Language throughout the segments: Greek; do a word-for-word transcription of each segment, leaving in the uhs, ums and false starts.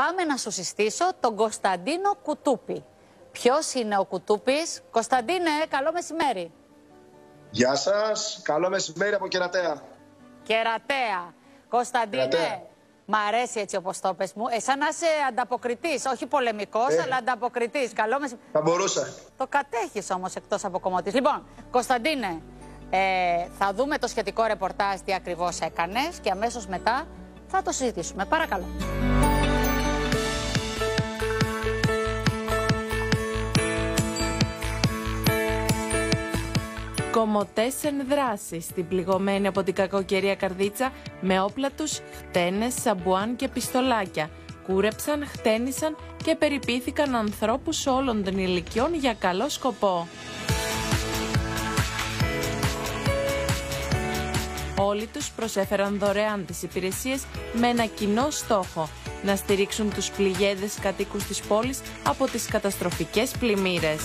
πάμε να σου συστήσω τον Κωνσταντίνο Κουτούπη. Ποιος είναι ο Κουτούπης? Κωνσταντίνε, καλό μεσημέρι. Γεια σας, καλό μεσημέρι από Κερατέα. Κερατέα. Κωνσταντίνε, Κερατέα. μ' αρέσει έτσι όπως το πες μου. Εσάν να είσαι ανταποκριτής, όχι πολεμικός, Ε. αλλά ανταποκριτής. Καλό μεσημέρι. Θα μπορούσα. Το κατέχεις όμως εκτός από κομμωτής. Λοιπόν, Κωνσταντίνε, ε, θα δούμε το σχετικό ρεπορτάζ τι ακριβώς έκανες και αμέσως μετά θα το συζητήσουμε. Παρακαλώ. Κομμωτές εν δράση στην πληγωμένη από την κακοκαιρία Καρδίτσα με όπλα τους χτένες, σαμπουάν και πιστολάκια. Κούρεψαν, χτένισαν και περιποιήθηκαν ανθρώπους όλων των ηλικιών για καλό σκοπό. Όλοι τους προσέφεραν δωρεάν τις υπηρεσίες με ένα κοινό στόχο: να στηρίξουν τους πληγέδες κατοίκους της πόλης από τις καταστροφικές πλημμύρες.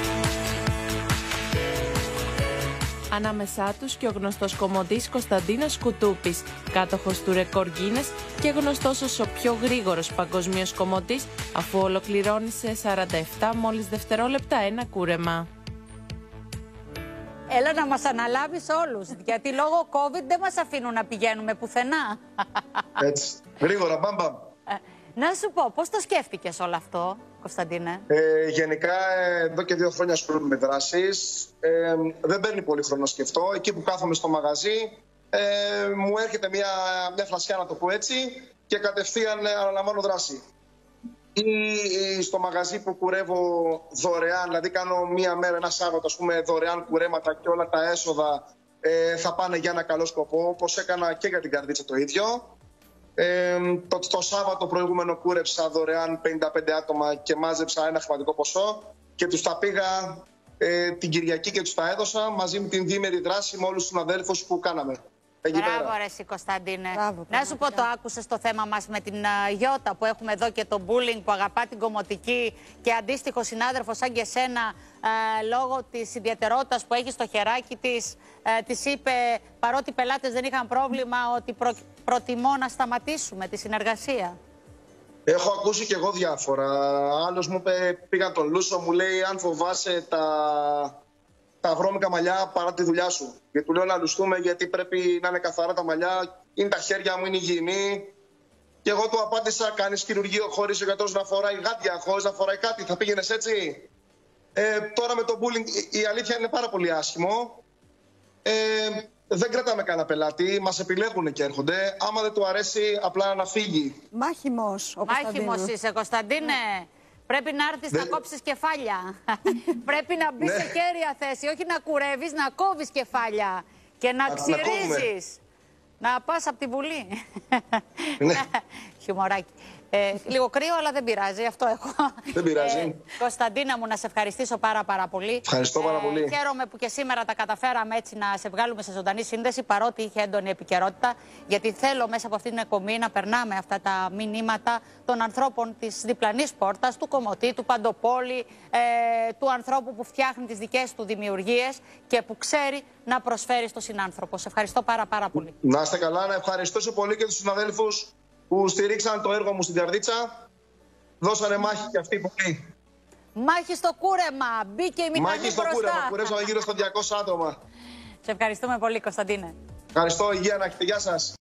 Ανάμεσά τους και ο γνωστός κομμωτής Κωνσταντίνος Κουτούπης, κάτοχος του ρεκόρ Guinness και γνωστός ως ο πιο γρήγορος παγκοσμίως κομμωτής, αφού ολοκληρώνει σε σαράντα επτά μόλις δευτερόλεπτα ένα κούρεμα. Έλα να μας αναλάβεις όλους, γιατί λόγω COVID δεν μας αφήνουν να πηγαίνουμε πουθενά. Έτσι, γρήγορα, μπαμπαμ. Να σου πω, πώς το σκέφτηκες όλο αυτό, Κωνσταντίνε? Ε, γενικά, ε, εδώ και δύο χρόνια ασχολούμαι με δράσεις. Ε, δεν παίρνει πολύ χρόνο να σκεφτώ. Εκεί που κάθομαι στο μαγαζί, ε, μου έρχεται μια, μια φλασιά, να το πω έτσι, και κατευθείαν ε, αναλαμβάνω δράση. Ή, ή στο μαγαζί που κουρεύω δωρεάν, δηλαδή κάνω μία μέρα, ένα Σάββατο, ας πούμε, δωρεάν κουρέματα και όλα τα έσοδα ε, θα πάνε για ένα καλό σκοπό, όπως έκανα και για την Καρδίτσα το ίδιο. Ε, το, το Σάββατο προηγούμενο κούρεψα δωρεάν πενήντα πέντε άτομα και μάζεψα ένα χρηματικό ποσό και τους τα πήγα ε, την Κυριακή και τους τα έδωσα μαζί με την διήμερη δράση με όλους τους συναδέλφους που κάναμε. Μπράβο ρε εσύ Κωνσταντίνε. Μπράβο, να σου πω, το άκουσες το θέμα μας με την uh, Γιώτα που έχουμε εδώ και το bullying που αγαπά την κομμωτική και αντίστοιχο συνάδελφο σαν και εσένα uh, λόγω της ιδιαιτερότητας που έχει στο χεράκι της, uh, της είπε, παρότι οι πελάτες δεν είχαν πρόβλημα, ότι προ, προτιμώ να σταματήσουμε τη συνεργασία. Έχω ακούσει και εγώ διάφορα. Άλλος μου είπε, πήγα τον Λούσο, μου λέει αν φοβάσαι τα... τα βρώμικα μαλλιά παρά τη δουλειά σου. Και του λέω να λουστούμε γιατί πρέπει να είναι καθαρά τα μαλλιά, είναι τα χέρια μου, είναι υγιεινή. Και εγώ του απάντησα: κάνεις χειρουργείο χωρίς ο γιατρός να φοράει γάντια, χωρίς να φοράει κάτι, θα πήγαινες έτσι? Ε, τώρα με το bullying η αλήθεια είναι πάρα πολύ άσχημο. Ε, δεν κρατάμε κανένα πελάτη, μας επιλέγουν και έρχονται. Άμα δεν του αρέσει, απλά να φύγει. Μάχημος ο Μάχημος είσαι, Κωνσταντίνε. Πρέπει να έρθεις Δεν... να κόψεις κεφάλια. Πρέπει να μπεις ναι. σε κέρια θέση, όχι να κουρεύεις, να κόβεις κεφάλια και να ξυρίζεις. Να, να πας από τη Βουλή. Ναι. Χιουμοράκι. Ε, λίγο κρύο, αλλά δεν πειράζει, αυτό έχω. Δεν πειράζει. Ε, Κωνσταντίνα μου, να σε ευχαριστήσω πάρα πάρα πολύ. Ευχαριστώ πάρα πολύ. Ε, χαίρομαι που και σήμερα τα καταφέραμε έτσι να σε βγάλουμε σε ζωντανή σύνδεση, παρότι είχε έντονη επικαιρότητα. Γιατί θέλω μέσα από αυτή την εκπομπή να περνάμε αυτά τα μηνύματα των ανθρώπων της διπλανής πόρτας, του κομμωτή, του παντοπόλη, ε, του ανθρώπου που φτιάχνει τις δικές του δημιουργίες και που ξέρει να προσφέρει στον συνάνθρωπο. Σε ευχαριστώ πάρα πάρα πολύ. Να είστε καλά, να ευχαριστήσω πολύ και τους συναδέλφους που στηρίξαν το έργο μου στην Καρδίτσα. Δώσανε μάχη και αυτοί πολύ. Μάχη στο κούρεμα. Μπήκε η μηχανή Μάχη στο μπροστά. κούρεμα. Κουρέψαμε γύρω στα διακόσια άτομα. Σε ευχαριστούμε πολύ, Κωνσταντίνε. Ευχαριστώ. Υγεία να έχετε. Γεια σας.